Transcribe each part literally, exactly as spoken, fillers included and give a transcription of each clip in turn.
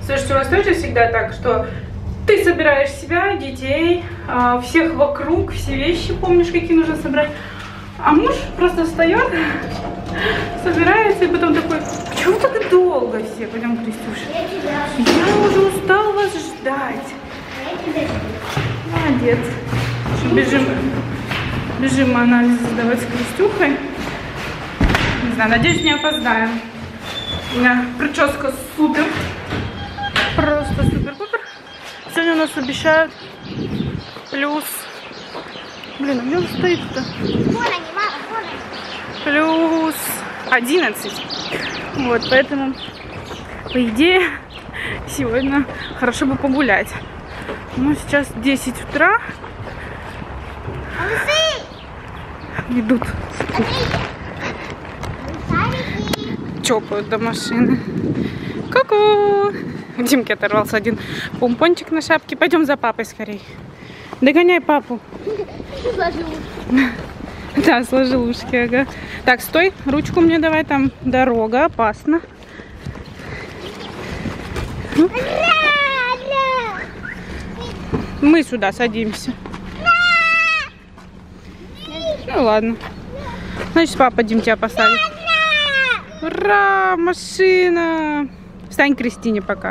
Слушайте, у нас тоже всегда так, что ты собираешь себя, детей, всех вокруг, все вещи, помнишь, какие нужно собрать. А муж просто встает, собирается и потом такой: почему так долго все? Пойдем, Крестюша. Я уже устал вас ждать. Молодец. Бежим, бежим анализы сдавать с Крестюхой. Не знаю, надеюсь, не опоздаем. У меня прическа супер. Просто супер-пупер. Сегодня у нас обещают плюс... Блин, а где он стоит-то? Плюс одиннадцать. Вот, поэтому, по идее, сегодня хорошо бы погулять. Ну, сейчас десять утра. Идут. Чопают до машины. Ку-ку! У Димки оторвался один помпончик на шапке. Пойдем за папой скорей. Догоняй папу. Сложил. Да, сложил ушки, ага. Так, стой, ручку мне давай, там дорога, опасно. Ну. Мы сюда садимся. Ну ладно. Значит, папа Дим тебя посадит. Ура, машина! Встань к Кристине пока.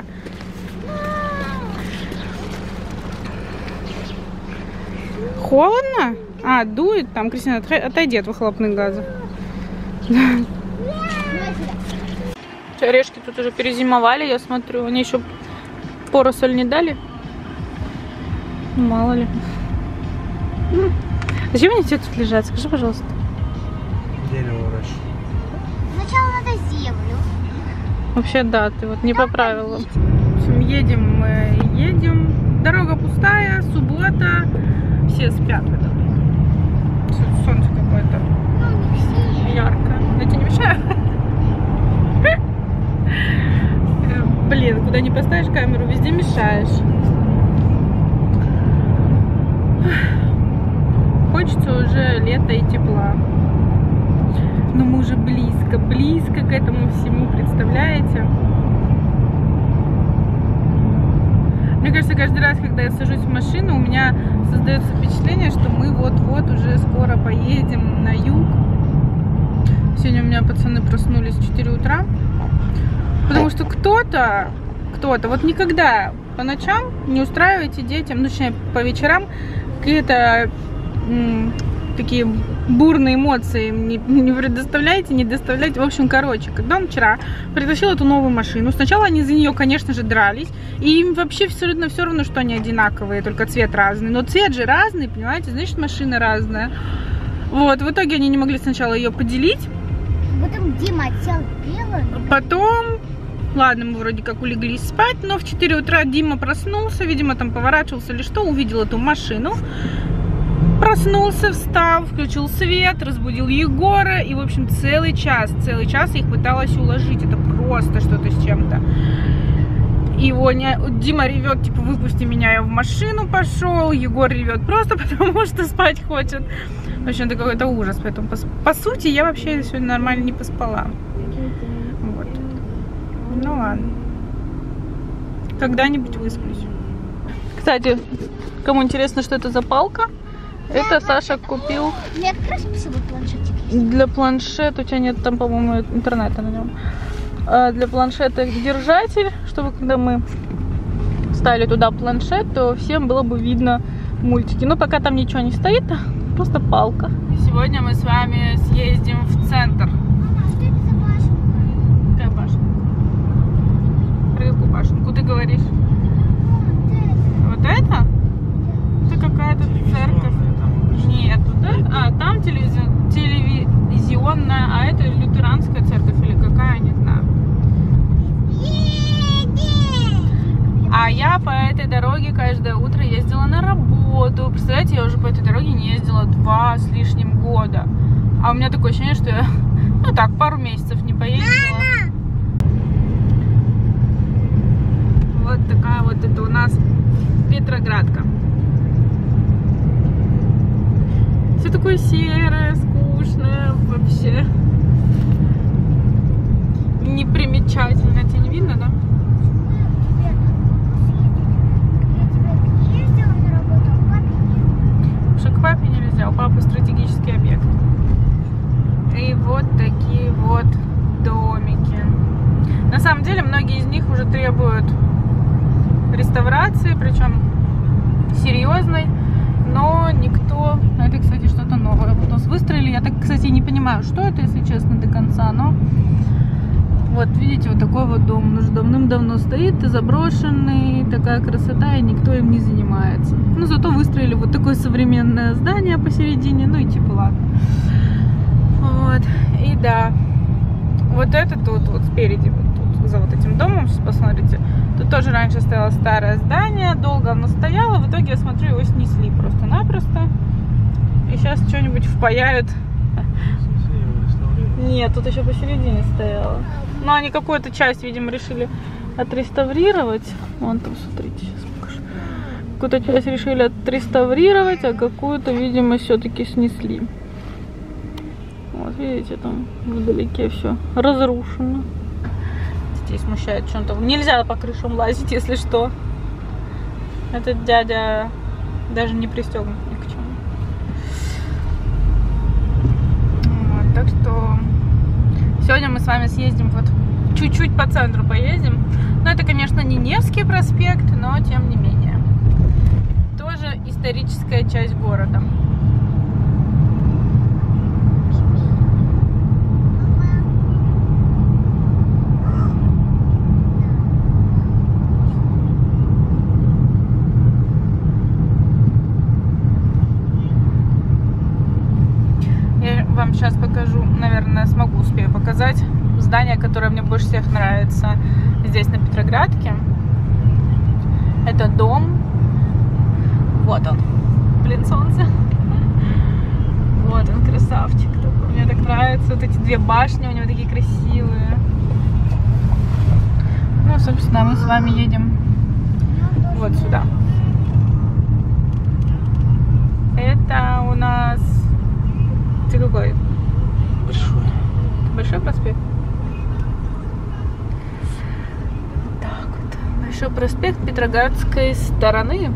Холодно? А, дует там. Кристина, отойди от выхлопных газов. Орешки тут уже перезимовали, я смотрю. Они еще поросль не дали. Мало ли. Зачем они все тут лежат? Скажи, пожалуйста. Дерево ращу. Сначала надо землю. Вообще, да, ты вот не по правилам. В общем, едем мы, едем. Дорога пустая, суббота. Все спят в это время. Солнце какое-то яркое. Я тебе не мешаю? Блин, куда не поставишь камеру, везде мешаешь. Хочется уже лета и тепла. Но мы уже близко, близко к этому всему, представляете? Мне кажется, каждый раз, когда я сажусь в машину, у меня создается впечатление, что мы вот-вот уже скоро поедем на юг. Сегодня у меня пацаны проснулись в четыре утра. Потому что кто-то, кто-то, вот никогда по ночам не устраивайте детям, ну, точнее, по вечерам, какие-то такие бурные эмоции не, не предоставляйте, не доставляйте. В общем, короче, когда он вчера притащил эту новую машину, сначала они за нее, конечно же, дрались, и им вообще абсолютно все равно, что они одинаковые, только цвет разный. Но цвет же разный, понимаете, значит, машина разная. Вот, в итоге они не могли сначала ее поделить. Потом Дима отсел белый. Потом, ладно, мы вроде как улеглись спать, но в четыре утра Дима проснулся, видимо, там поворачивался или что, увидел эту машину. Проснулся, встал, включил свет, разбудил Егора. И, в общем, целый час, целый час я их пыталась уложить. Это просто что-то с чем-то. И он, Дима ревет, типа, выпусти меня, я в машину пошел. Егор ревет просто потому, что спать хочет. В общем, это какой-то ужас. Поэтому, по, по сути, я вообще сегодня нормально не поспала. Вот. Ну ладно. Когда-нибудь высплюсь. Кстати, кому интересно, что это за палка? Это Саша купил мне как раз спасибо, планшетик. Для планшета. У тебя нет там, по-моему, интернета на нем. А для планшета держатель, чтобы когда мы ставили туда планшет, то всем было бы видно мультики. Но пока там ничего не стоит, просто палка. Сегодня мы с вами съездим в центр. Мама, что это за башенка? Какая башенка? Про какую башенку ты говоришь? Вот это? Это какая-то церковь. Нет, да? А, там телевизи... телевизионная, а это лютеранская церковь или какая, не знаю. А я по этой дороге каждое утро ездила на работу. Представляете, я уже по этой дороге не ездила два с лишним года. А у меня такое ощущение, что я, ну так, пару месяцев не поездила. Вот такая вот это у нас Петроградка. Все такое серое, скучное, вообще непримечательно. Тебе не видно, да? операции, причем серьезной, но никто... Это, кстати, что-то новое. Вот нас выстроили. Я так, кстати, не понимаю, что это, если честно, до конца, но... Вот, видите, вот такой вот дом. Он уже давным-давно стоит, и заброшенный, такая красота, и никто им не занимается. Ну, зато выстроили вот такое современное здание посередине, ну и типа ладно. Вот, и да, вот это тут, вот спереди, вот тут, за вот этим домом, сейчас посмотрите, тут тоже раньше стояло старое здание, долго оно стояло, в итоге, я смотрю, его снесли просто-напросто, и сейчас что-нибудь впаяют. Нет, тут еще посередине стояло. Но они какую-то часть, видимо, решили отреставрировать. Вон там, смотрите, сейчас покажу. Какую-то часть решили отреставрировать, а какую-то, видимо, все-таки снесли. Вот, видите, там вдалеке все разрушено. Детей смущает что-то. Нельзя по крышам лазить, если что. Этот дядя даже не пристегнут ни к чему. Вот, так что сегодня мы с вами съездим вот чуть-чуть по центру поездим. Но это, конечно, не Невский проспект, но тем не менее. Тоже историческая часть города. Вам сейчас покажу, наверное, смогу, успею показать здание, которое мне больше всех нравится здесь, на Петроградке. Это дом. Вот он. Блин, солнце. Вот он, красавчик такой. Мне так нравится. Вот эти две башни у него такие красивые. Ну, собственно, мы с вами едем вот сюда. Это у нас... Ты какой? Большой. Большой проспект? Так вот. Большой проспект Петроградской стороны.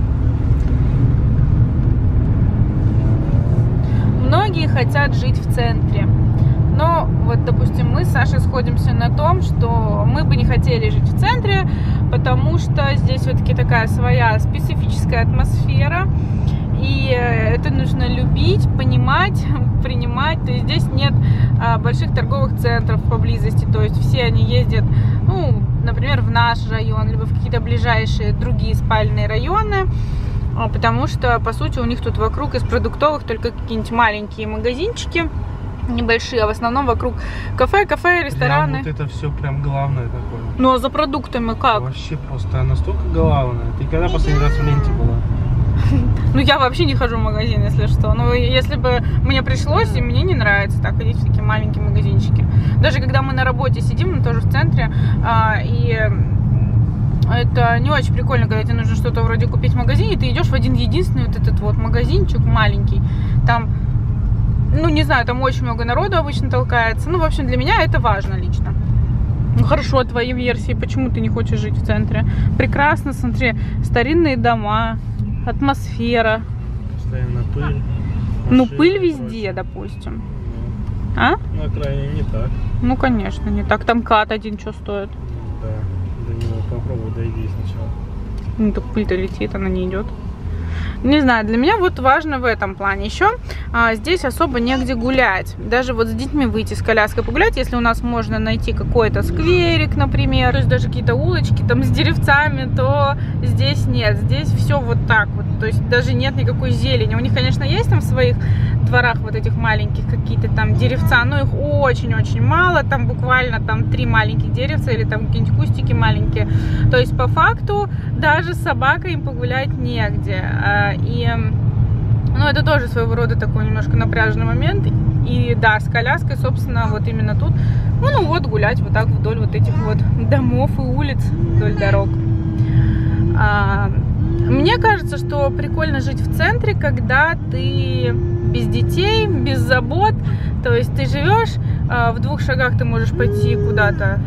Многие хотят жить в центре. Но вот, допустим, мы с Сашей сходимся на том, что мы бы не хотели жить в центре, потому что здесь все-таки такая своя специфическая атмосфера. И это нужно любить, понимать, принимать. То есть здесь нет а, больших торговых центров поблизости. То есть все они ездят, ну, например, в наш район, либо в какие-то ближайшие другие спальные районы. Потому что, по сути, у них тут вокруг из продуктовых только какие-нибудь маленькие магазинчики небольшие, а в основном вокруг кафе, кафе, рестораны. Прям вот это все прям главное такое. Ну а за продуктами как? Вообще просто настолько главное. Ты когда последний раз в ленте была? Ну, я вообще не хожу в магазин, если что. Но если бы мне пришлось, и мне не нравится так ходить в такие маленькие магазинчики. Даже когда мы на работе сидим, мы тоже в центре, а, и это не очень прикольно, когда тебе нужно что-то вроде купить в магазине, и ты идешь в один единственный вот этот вот магазинчик маленький. Там, ну, не знаю, там очень много народу обычно толкается. Ну, в общем, для меня это важно лично. Ну, хорошо, твои версии, почему ты не хочешь жить в центре? Прекрасно, смотри, старинные дома, атмосфера. Постоянно пыль. Машины, ну, пыль везде, допустим. Ну, а? На окраине не так. Ну, конечно, не так. Там кат один что стоит? Да, до него попробуй дойди сначала. Ну, так пыль-то летит, она не идет. Не знаю, для меня вот важно в этом плане. Еще а, здесь особо негде гулять. Даже вот с детьми выйти с коляской погулять, если у нас можно найти какой-то скверик, например, то есть даже какие-то улочки там с деревцами, то здесь нет. Здесь все вот так вот. То есть даже нет никакой зелени. У них, конечно, есть там в своих дворах вот этих маленьких какие-то там деревца, но их очень-очень мало. Там буквально там три маленьких деревца или там какие-нибудь кустики маленькие. То есть по факту даже с собакой им погулять негде. И, ну, это тоже своего рода такой немножко напряженный момент. И да, с коляской, собственно, вот именно тут, ну, ну вот гулять вот так вдоль вот этих вот домов и улиц, вдоль дорог. А, мне кажется, что прикольно жить в центре, когда ты без детей, без забот. То есть ты живешь, а, в двух шагах ты можешь пойти куда-то,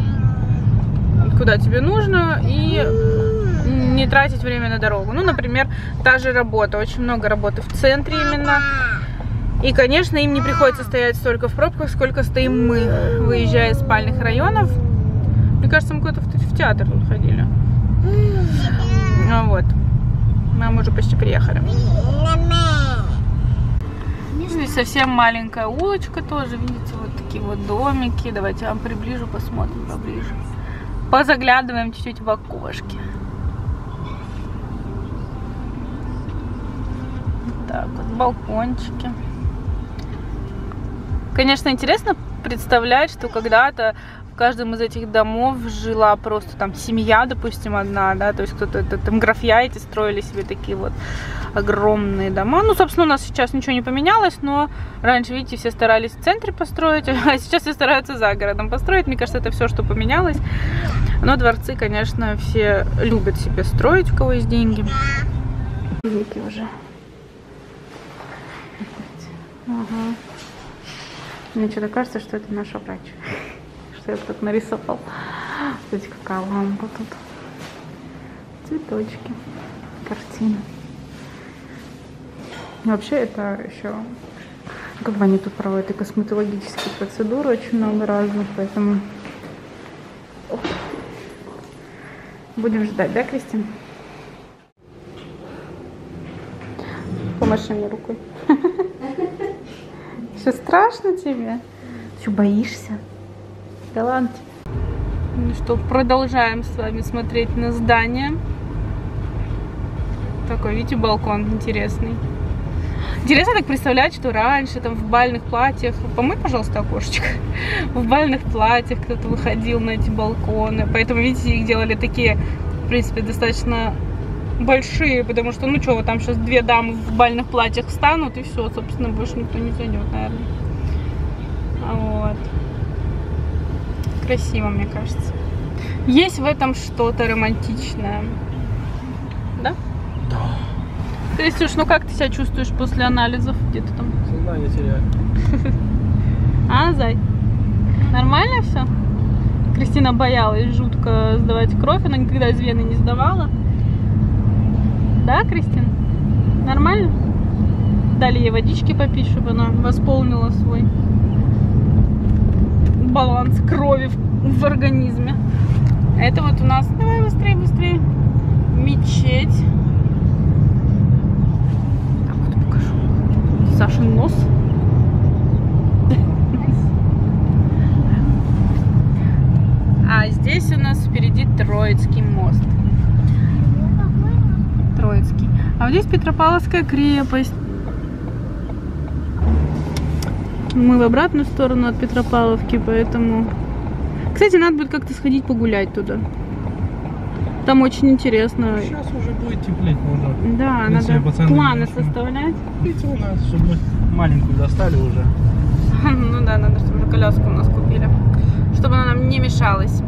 куда тебе нужно, и не тратить время на дорогу. Ну, например, та же работа. Очень много работы в центре именно. И, конечно, им не приходится стоять столько в пробках, сколько стоим мы, выезжая из спальных районов. Мне кажется, мы куда-то в театр тут ходили. Ну вот. Мы уже почти приехали. Здесь совсем маленькая улочка тоже. Видите, вот такие вот домики. Давайте я вам приближу, посмотрим поближе. Позаглядываем чуть-чуть в окошки. Так вот, балкончики. Конечно, интересно представлять, что когда-то в каждом из этих домов жила просто там семья, допустим, одна, да, то есть кто-то там графья эти строили себе такие вот огромные дома. Ну, собственно, у нас сейчас ничего не поменялось, но раньше, видите, все старались в центре построить, а сейчас все стараются за городом построить. Мне кажется, это все, что поменялось. Но дворцы, конечно, все любят себе строить, у кого есть деньги. Видите уже. Ага. Мне что-то кажется, что это наша врач. Что я тут нарисовал. Смотрите, какая лампа тут. Цветочки. Картина. Вообще это еще... Как бы они тут проводят и косметологические процедуры очень много разных, поэтому... Будем ждать, да, Кристин? Помаши мне рукой. Что, страшно тебе? Что, боишься? Да ладно. Ну что, продолжаем с вами смотреть на здание. Такой, видите, балкон интересный. Интересно так представлять, что раньше там в бальных платьях... Помой, пожалуйста, окошечко. В бальных платьях кто-то выходил на эти балконы. Поэтому, видите, их делали такие, в принципе, достаточно... большие, потому что, ну что, вот там сейчас две дамы в бальных платьях встанут, и все, собственно, больше никто не зайдет, наверное. Вот. Красиво, мне кажется. Есть в этом что-то романтичное. Да? Да. Кристюш, ну как ты себя чувствуешь после анализов? Где ты там? Сознание теряю. А, зай? Нормально все? Кристина боялась жутко сдавать кровь, она никогда из вены не сдавала. Да, Кристин? Нормально? Дали ей водички попить, чтобы она восполнила свой баланс крови в, в организме. Это вот у нас... Давай быстрее, быстрее. Мечеть. Так вот покажу. Сашин нос. А здесь у нас впереди Троицкий мост. Троицкий. А вот здесь Петропавловская крепость. Мы в обратную сторону от Петропавловки, поэтому... Кстати, надо будет как-то сходить погулять туда. Там очень интересно. Сейчас уже будет теплеть, можно. Да, Если надо пацаны планы начнут. составлять. Видите, у нас, чтобы маленькую достали уже. Ну да, надо, чтобы уже коляску у нас купили. Чтобы она нам не мешалась.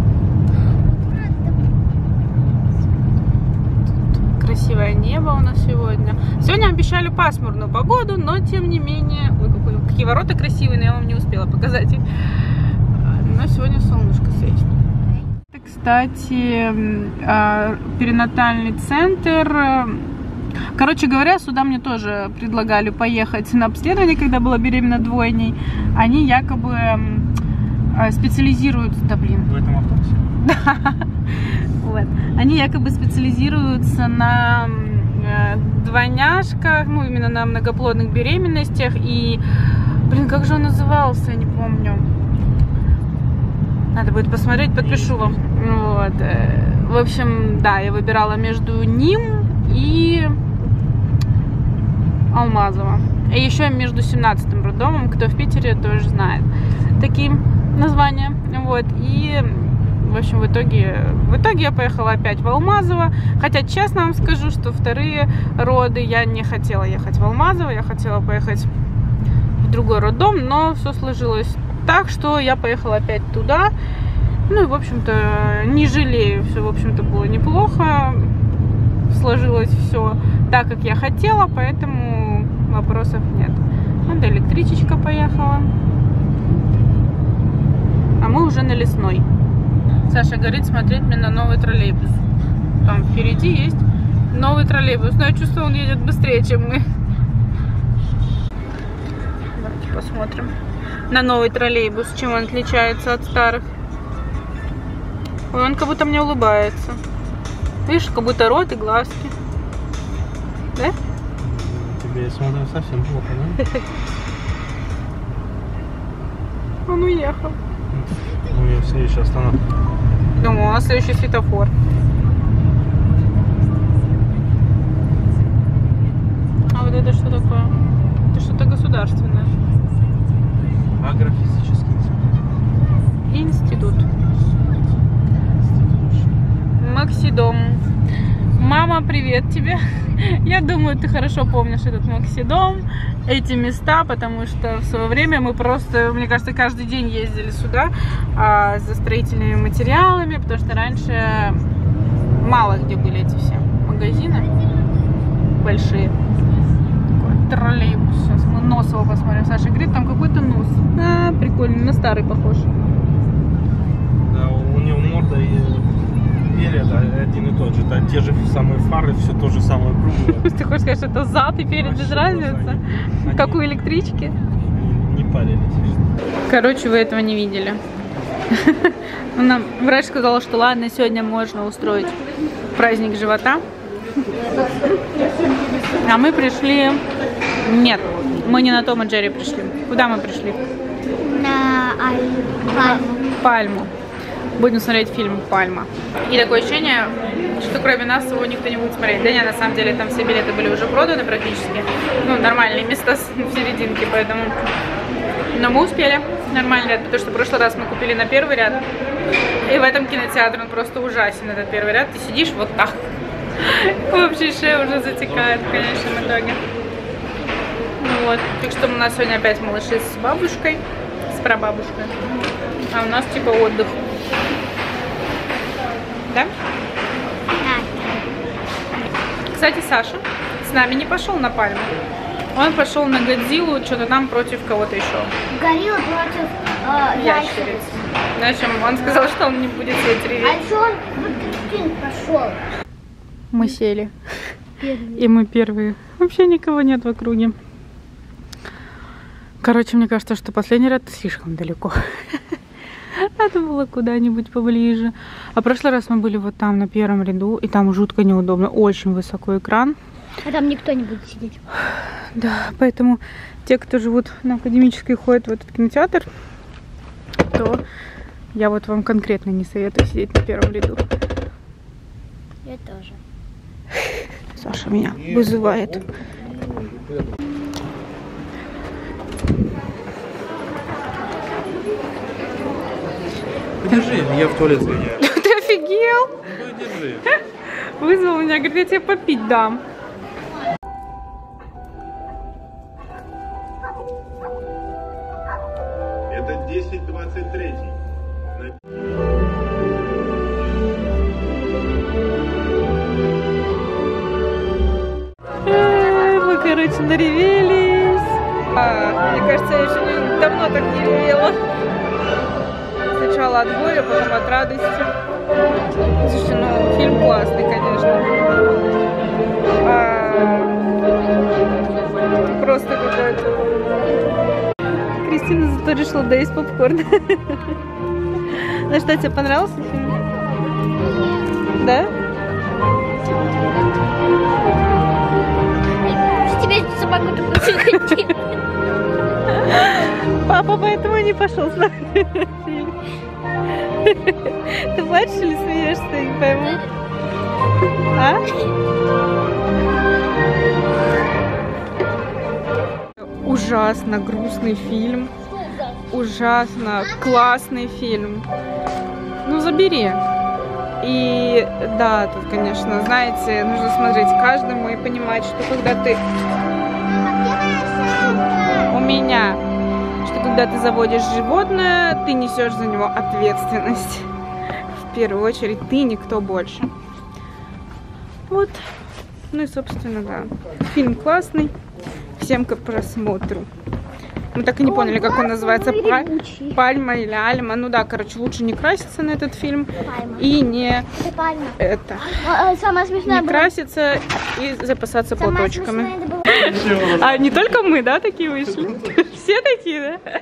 Красивое небо у нас сегодня. Сегодня обещали пасмурную погоду, но тем не менее... Ой, какой, какие ворота красивые, но я вам не успела показать их. Но сегодня солнышко светит. Это, кстати, перинатальный центр. Короче говоря, сюда мне тоже предлагали поехать на обследование, когда была беременна двойней. Они якобы специализируются... Да, блин. В этом автобусе? Да. Вот. Они якобы специализируются на э, двойняшках, ну, именно на многоплодных беременностях. И, блин, как же он назывался, я не помню. Надо будет посмотреть, подпишу вам. Вот. В общем, да, я выбирала между ним и Алмазово. И еще между семнадцатым роддомом, кто в Питере, тоже знает такие названия. Вот. И... В общем, в итоге, в итоге я поехала опять в Алмазово. Хотя, честно вам скажу, что вторые роды я не хотела ехать в Алмазово. Я хотела поехать в другой роддом, но все сложилось так, что я поехала опять туда. Ну и, в общем-то, не жалею. Все, в общем-то, было неплохо. Сложилось все так, как я хотела, поэтому вопросов нет. Вот электричечка поехала. А мы уже на Лесной. Саша говорит смотреть мне на новый троллейбус. Там впереди есть новый троллейбус. Но я чувствую, он едет быстрее, чем мы. Давайте посмотрим на новый троллейбус, чем он отличается от старых. Ой, он как будто мне улыбается. Видишь, как будто рот и глазки. Да? Тебе, я смотрю, совсем плохо, да? Он уехал. Ну, я следующая остановка. Думаю, у нас следующий светофор. А вот это что такое? Это что-то государственное. Агрофизический Институт. Максидом. Мама, привет тебе. Я думаю, ты хорошо помнишь этот Максидом, эти места, потому что в свое время мы просто, мне кажется, каждый день ездили сюда а, за строительными материалами, потому что раньше мало где были эти все магазины большие. Такой троллейбус. Сейчас мы нос его посмотрим. Саша говорит, там какой-то нос. А, прикольно, на старый похож. Да, у него морда и перед один и тот же. Да, те же самые фары, все то же самое круглое. Ты хочешь сказать, что это зад и перед без разницы? Как у электрички? Не парились. Короче, вы этого не видели. Нам врач сказал, что ладно, сегодня можно устроить праздник живота. А мы пришли... Нет, мы не на Том и Джерри пришли. Куда мы пришли? На Пальму. Пальму. Будем смотреть фильм «Пальма». И такое ощущение, что кроме нас его никто не будет смотреть. Да нет, на самом деле там все билеты были уже проданы практически. Ну, нормальные места в серединке, поэтому... Но мы успели. Нормальный ряд, потому что в прошлый раз мы купили на первый ряд. И в этом кинотеатре он просто ужасен, этот первый ряд. Ты сидишь вот так. Вообще шея уже затекает в конечном итоге. Ну вот. Так что у нас сегодня опять малыши с бабушкой, с прабабушкой. А у нас типа отдых. Да? Да. Кстати, Саша с нами не пошел на Пальму. Он пошел на Годзиллу, что-то там против кого-то еще. Горилла против э, Ящериц. ящериц. В общем, он сказал, что он не будет сидеть реветь. А что он в фильм пошел? Мы сели. И мы первые. Вообще никого нет в округе. Короче, мне кажется, что последний ряд слишком далеко. Надо было куда-нибудь поближе. А в прошлый раз мы были вот там, на первом ряду, и там жутко неудобно. Очень высокий экран. А там никто не будет сидеть. Да, поэтому те, кто живут на Академической, ходят в этот кинотеатр, то я вот вам конкретно не советую сидеть на первом ряду. Я тоже. Саша меня вызывает. Держи, я в туалет сгоняю. Ты офигел? Ну, держи. Вызвал меня, говорит, я тебе попить дам. Это десять двадцать три. Мы, короче, наревелись. А, мне кажется, я еще не- давно так не ревела. Сначала от горя, потом от радости. Слушай, ну фильм классный, конечно. А, просто какой-то. Кристина зато решила доесть попкорн. Ну что, тебе понравился фильм? Да? Теперь собаку такую. Папа поэтому не пошел с нами на фильм. Ты плачешь или смеешься, я не пойму. А? Ужасно грустный фильм. Ужасно классный фильм. Ну, забери. И да, тут, конечно, знаете, нужно смотреть каждому и понимать, что когда ты... У меня... Что когда ты заводишь животное, ты несешь за него ответственность. В первую очередь, ты никто больше. Вот. Ну и, собственно, да. Фильм классный. Всем к просмотру. Мы так и не поняли, как он называется. Паль- Пальма или Альма. Ну да, короче, лучше не краситься на этот фильм. Пальма. И не Это Пальма. это. А, а, Самое смешное Не было. краситься и запасаться Самое платочками. смешное это было. А не только мы, да, такие вышли? Все такие, да?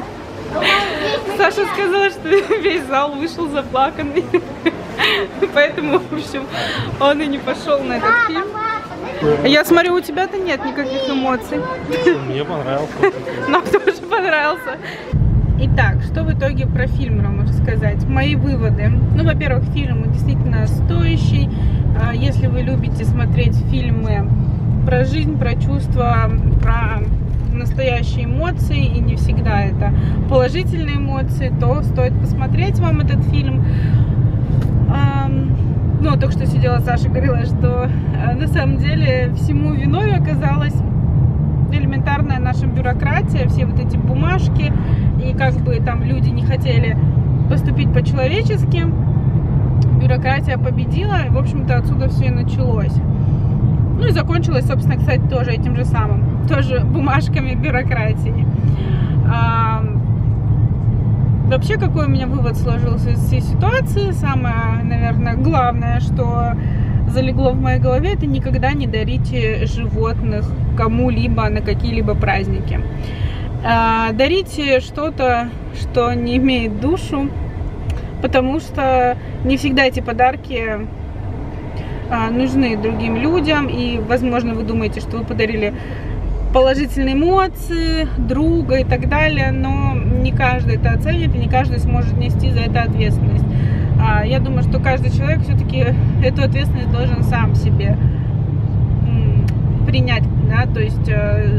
Саша сказала, что весь зал вышел заплаканный. Поэтому поэтому, в общем, он и не пошел на этот фильм. Я смотрю, у тебя-то нет никаких эмоций. Мне понравился. Нам тоже понравился. Итак, что в итоге про фильм вам рассказать? Мои выводы. Ну, во-первых, фильм действительно стоящий. Если вы любите смотреть фильмы про жизнь, про чувства, про настоящие эмоции, и не всегда это положительные эмоции, то стоит посмотреть вам этот фильм. Ну, только что сидела Саша, говорила, что на самом деле всему виной оказалась элементарная наша бюрократия, все вот эти бумажки, и как бы там люди не хотели поступить по-человечески, бюрократия победила, и, в общем-то, отсюда все и началось. Ну и закончилось, собственно, кстати, тоже этим же самым, тоже бумажками бюрократии. А, вообще, какой у меня вывод сложился из всей ситуации? Самое, наверное, главное, что залегло в моей голове, это никогда не дарите животных кому-либо на какие-либо праздники. А, дарите что-то, что не имеет душу, потому что не всегда эти подарки а, нужны другим людям, и, возможно, вы думаете, что вы подарили положительные эмоции, друга и так далее, но не каждый это оценит, и не каждый сможет нести за это ответственность. А, я думаю, что каждый человек все-таки эту ответственность должен сам себе принять, да, то есть, э,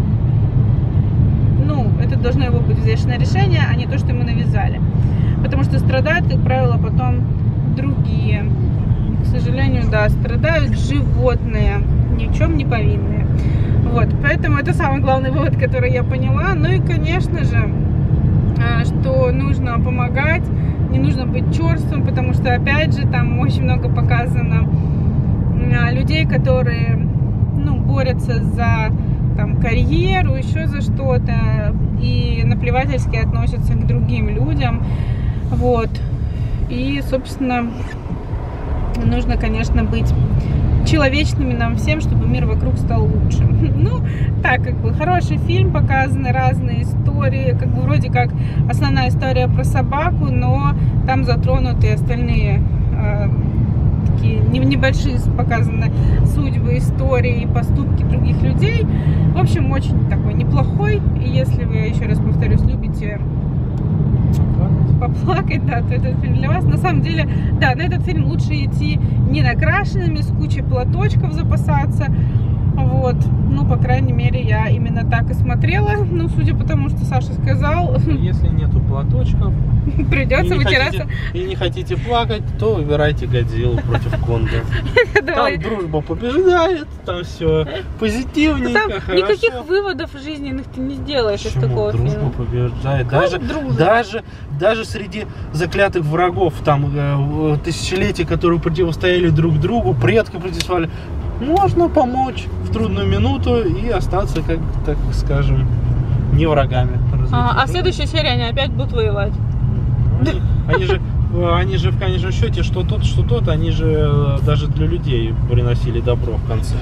ну, это должно его быть взвешенное решение, а не то, что ему навязали. Потому что страдают, как правило, потом другие. К сожалению, да, страдают животные, ни в чем не повинные. Вот, поэтому это самый главный вывод, который я поняла. Ну и, конечно же, что нужно помогать, не нужно быть черствым, потому что, опять же, там очень много показано людей, которые, ну, борются за там карьеру, еще за что-то, и наплевательски относятся к другим людям. Вот. И, собственно, нужно, конечно, быть человечными нам всем, чтобы мир вокруг стал лучше. Ну, так, как бы, хороший фильм, показаны разные истории, как бы, вроде как основная история про собаку, но там затронуты остальные э, такие небольшие показаны судьбы, истории и поступки других людей. В общем, очень такой неплохой, и если вы, еще раз повторюсь, любите поплакать, да, то этот фильм для вас. На самом деле, да, на этот фильм лучше идти не накрашенными, с кучей платочков запасаться. Вот, ну, по крайней мере, я именно так и смотрела. Ну, судя по тому, что Саша сказал. Если нету платочков, придется и вытираться. Хотите, и не хотите плакать, то выбирайте Годзиллу против Конга. Там дружба побеждает, там все позитивненько, там никаких выводов жизненных ты не сделаешь из такого фильма. Дружба побеждает. Даже, даже, даже среди заклятых врагов, там э, тысячелетий, которые противостояли друг другу, предки противостояли, можно помочь в трудную минуту и остаться, как, так скажем, не врагами. А, а в следующей серии они опять будут воевать. Они, они же, они же в конечном счете, что тот, что тот, они же даже для людей приносили добро в конце.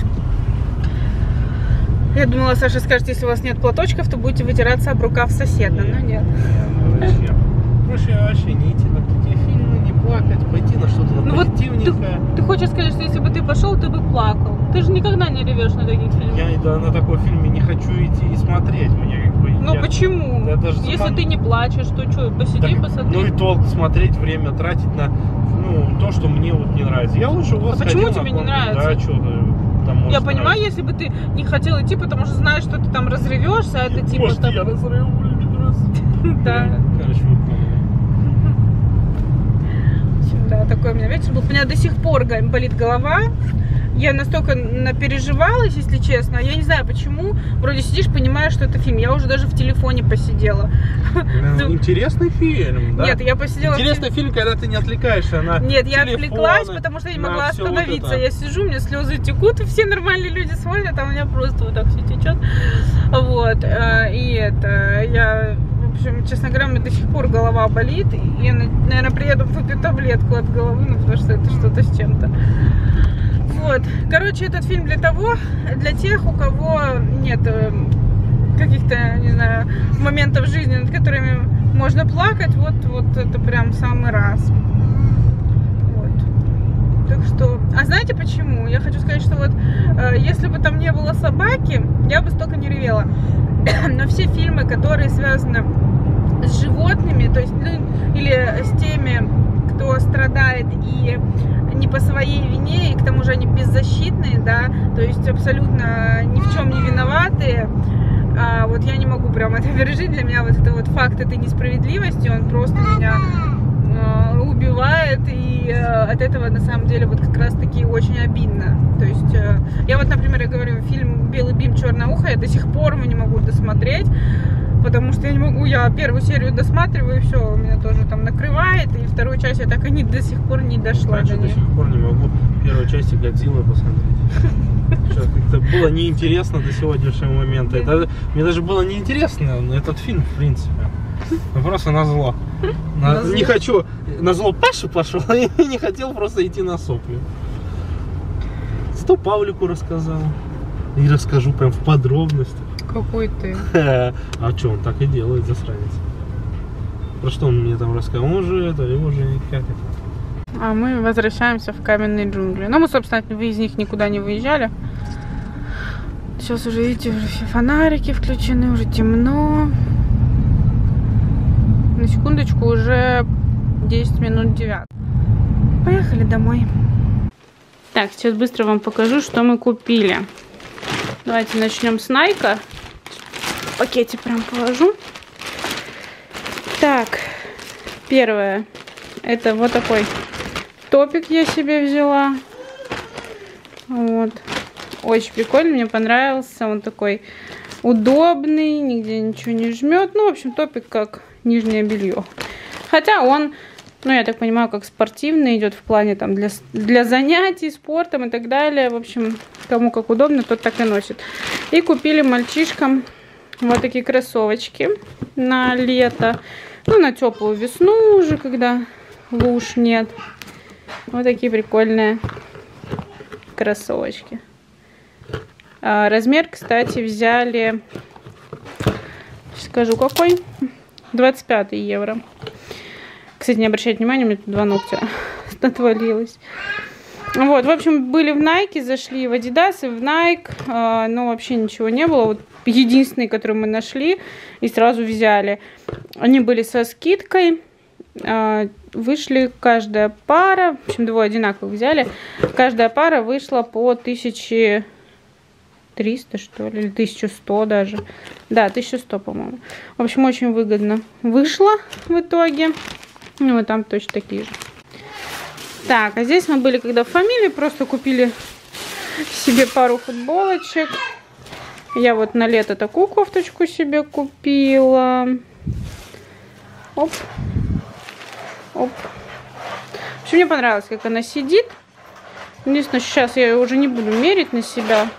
Я думала, Саша скажет, если у вас нет платочков, то будете вытираться об рукав соседа, но нет. Проще вообще не идти на такие фильмы, не плакать, пойти на что-то ну позитивненькое. Вот ты, ты хочешь сказать, что если бы ты пошел, ты бы плакал? Ты же никогда не ревешь на таких фильмах. Я да, на такой фильме не хочу идти и смотреть. Мне как бы, ну я, почему? Я даже если сам... ты не плачешь, то что, посиди, так, посмотри. Ну и толк смотреть, время тратить на ну, то, что мне вот не нравится. Я лучше вот а почему тебе не нравится? Да, что там я понимаю, нравится. Если бы ты не хотел идти, потому что знаешь, что ты там разревешься, а это типа... Может, там... я разревусь. Да. Короче, вы поняли. Да, такой у меня вечер был. У меня до сих пор болит голова. Я настолько напереживалась, если честно. Я не знаю почему. Вроде сидишь, понимаешь, что это фильм. Я уже даже в телефоне посидела. Блин, интересный фильм, да? Нет, я посидела. Интересный фильм, когда ты не отвлекаешься на Нет, я телефоны, отвлеклась, потому что я не могла остановиться. Вот я сижу, у меня слезы текут, и все нормальные люди смотрят, а у меня просто вот так все течет. Вот. И это, я... В общем, честно говоря, у меня до сих пор голова болит. И я, наверное, приеду, выпью таблетку от головы, ну, потому что это что-то с чем-то. Вот. Короче, этот фильм для того, для тех, у кого нет каких-то, не знаю, моментов в жизни, над которыми можно плакать. Вот, вот это прям самый раз. Вот. Я хочу сказать, что вот э, если бы там не было собаки, я бы столько не ревела. Но все фильмы, которые связаны с животными, то есть, ну, или с теми, кто страдает и не по своей вине, и к тому же они беззащитные, да, то есть абсолютно ни в чем не виноватые, а вот я не могу прям это пережить. Для меня вот это вот факт этой несправедливости, он просто меня э, убивает, и э, от этого на самом деле вот как раз таки очень обидно. То есть э, я вот, например, я говорю, фильм «Белый бим, черное ухо» я до сих пор не могу досмотреть, потому что я не могу, я первую серию досматриваю, и все, меня тоже там накрывает, и вторую часть я так и не, до сих пор не дошла Раньше до до нее. сих пор не могу первой части «Годзиллы» посмотреть. Что, как-то было неинтересно до сегодняшнего момента. Это, мне даже было неинтересно этот фильм, в принципе. Ну, просто назло. На, Назло. Не хочу, назло Паши пошел, и не хотел просто идти на сопли. Зато Павлику рассказал. И расскажу прям в подробностях. Какой ты? А что, он так и делает, засранец. Про что он мне там рассказал? Он же это, его же как это. А мы возвращаемся в каменные джунгли. Ну, мы, собственно, из них никуда не выезжали. Сейчас уже, видите, уже все фонарики включены, уже темно. На секундочку, уже десять минут девять. Поехали домой. Так, сейчас быстро вам покажу, что мы купили. Давайте начнем с Найка. В пакете прям положу. Так, первое. Это вот такой топик я себе взяла. Вот. Очень прикольный, мне понравился. Он такой удобный, нигде ничего не жмет. Ну, в общем, топик как нижнее белье. Хотя он, ну, я так понимаю, как спортивный, идет в плане там для, для занятий спортом и так далее. В общем, кому как удобно, тот так и носит. И купили мальчишкам вот такие кроссовочки на лето. Ну, на теплую весну уже, когда луж нет. Вот такие прикольные кроссовочки. А, размер, кстати, взяли, скажу какой, двадцать пять евро. Кстати, не обращайте внимания, у меня тут два ногтя отвалилось. Вот, в общем, были в Nike, зашли в Adidas и в Nike, а, но вообще ничего не было. Вот единственный, который мы нашли и сразу взяли. Они были со скидкой. А, вышли каждая пара, в общем, двое одинаковых взяли. Каждая пара вышла по тысяче триста, что ли, или тысяча сто даже. Да, тысяча сто, по-моему. В общем, очень выгодно вышло в итоге. Ну, и там точно такие же. Так, а здесь мы были, когда в фамилии, просто купили себе пару футболочек. Я вот на лето такую кофточку себе купила. Оп. Оп. В общем, мне понравилось, как она сидит. Единственное, сейчас я ее уже не буду мерить на себя.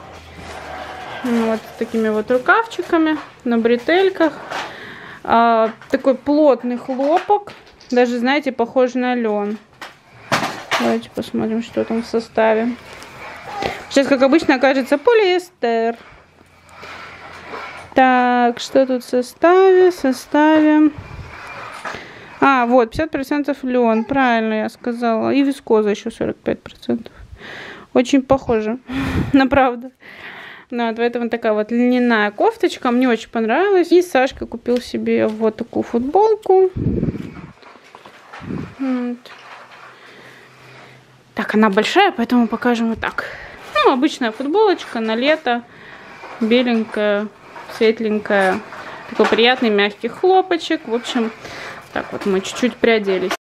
Вот с такими вот рукавчиками на бретельках. А, такой плотный хлопок. Даже, знаете, похож на лен. Давайте посмотрим, что там в составе. Сейчас, как обычно, окажется полиэстер. Так, что тут в составе? В составе... А, вот, пятьдесят процентов лен. Правильно я сказала. И вискоза еще сорок пять процентов. Очень похоже. На правду. Ну, вот, поэтому такая вот льняная кофточка. Мне очень понравилась. И Сашка купил себе вот такую футболку. Вот. Так, она большая, поэтому покажем вот так. Ну, обычная футболочка на лето. Беленькая, светленькая. Такой приятный мягкий хлопочек. В общем, так вот мы чуть-чуть приоделись.